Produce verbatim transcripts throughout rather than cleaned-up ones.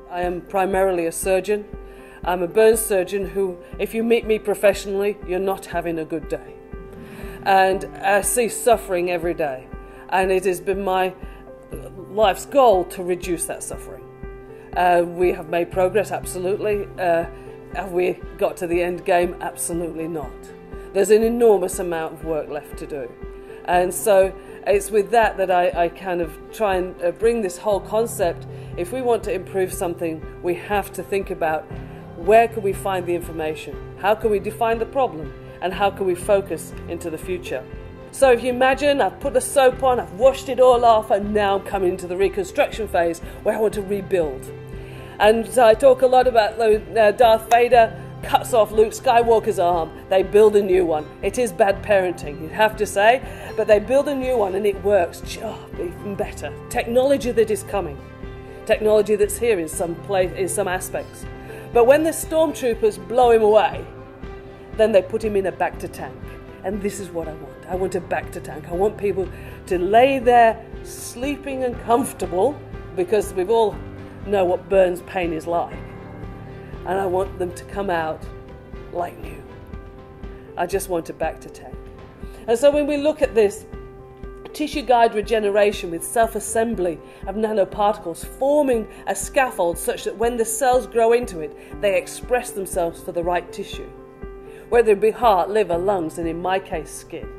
I am primarily a surgeon. I'm a burn surgeon who, if you meet me professionally, you're not having a good day. And I see suffering every day. And it has been my life's goal to reduce that suffering. Uh, we have made progress, absolutely. Uh, have we got to the end game? Absolutely not. There's an enormous amount of work left to do. And so it's with that that I, I kind of try and uh, bring this whole concept. If we want to improve something, we have to think about where can we find the information? How can we define the problem? And how can we focus into the future? So if you imagine, I've put the soap on, I've washed it all off, and now I'm coming into the reconstruction phase where I want to rebuild. And so I talk a lot about uh, Darth Vader cuts off Luke Skywalker's arm. They build a new one. It is bad parenting, you have to say, but they build a new one and it works. Oh, even better. Technology that is coming. Technology that's here in some place, in some aspects. But when the stormtroopers blow him away, then they put him in a back-to-tank. And this is what I want. I want a back-to-tank. I want people to lay there sleeping and comfortable, because we've all know what burns pain is like. And I want them to come out like new. I just want a back-to-tank. And so when we look at this tissue guide regeneration with self-assembly of nanoparticles forming a scaffold such that when the cells grow into it, they express themselves for the right tissue. Whether it be heart, liver, lungs, and in my case, skin.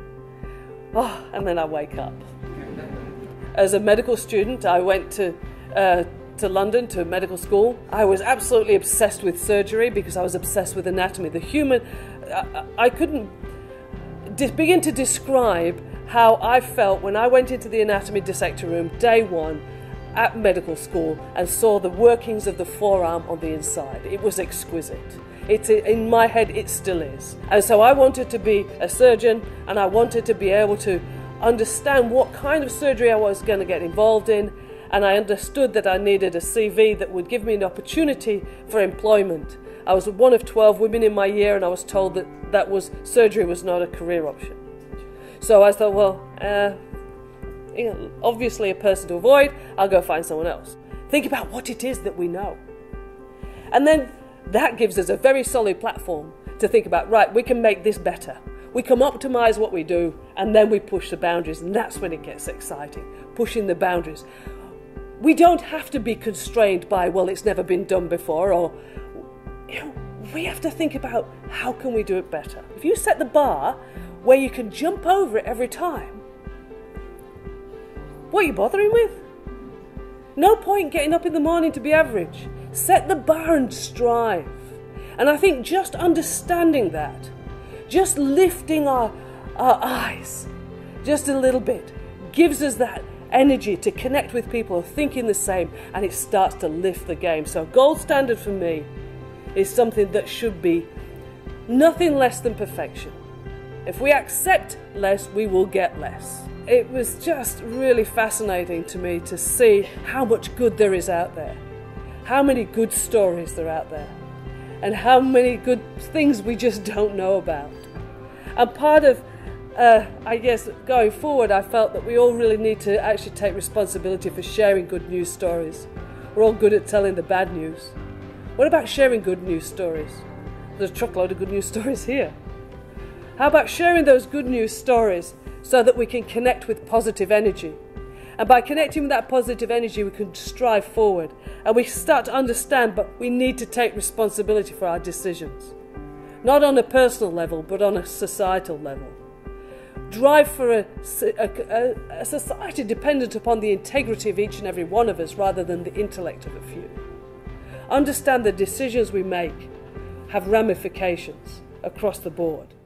Oh, and then I wake up. As a medical student, I went to, uh, to London to medical school. I was absolutely obsessed with surgery because I was obsessed with anatomy. The human, I, I couldn't begin to describe how I felt when I went into the anatomy dissector room day one at medical school and saw the workings of the forearm on the inside. It was exquisite. It's in my head, it still is. And so I wanted to be a surgeon, and I wanted to be able to understand what kind of surgery I was going to get involved in, and I understood that I needed a C V that would give me an opportunity for employment. I was one of twelve women in my year, and I was told that, that was surgery was not a career option. So I thought, well, uh, you know, obviously a person to avoid, I'll go find someone else. Think about what it is that we know. And then that gives us a very solid platform to think about, right, we can make this better. We can optimize what we do, and then we push the boundaries, and that's when it gets exciting, pushing the boundaries. We don't have to be constrained by, well, it's never been done before, or, you know, we have to think about how can we do it better. If you set the bar where you can jump over it every time, what are you bothering with? No point getting up in the morning to be average. Set the bar and strive. And I think just understanding that, just lifting our, our eyes just a little bit, gives us that energy to connect with people who are thinking the same, and it starts to lift the game. So gold standard for me is something that should be nothing less than perfection. If we accept less, we will get less. It was just really fascinating to me to see how much good there is out there, how many good stories there are out there, and how many good things we just don't know about. And part of, uh, I guess, going forward, I felt that we all really need to actually take responsibility for sharing good news stories. We're all good at telling the bad news. What about sharing good news stories? There's a truckload of good news stories here. How about sharing those good news stories so that we can connect with positive energy? And by connecting with that positive energy, we can strive forward. And we start to understand, but we need to take responsibility for our decisions. Not on a personal level, but on a societal level. Drive for a, a, a society dependent upon the integrity of each and every one of us rather than the intellect of a few. Understand the decisions we make have ramifications across the board.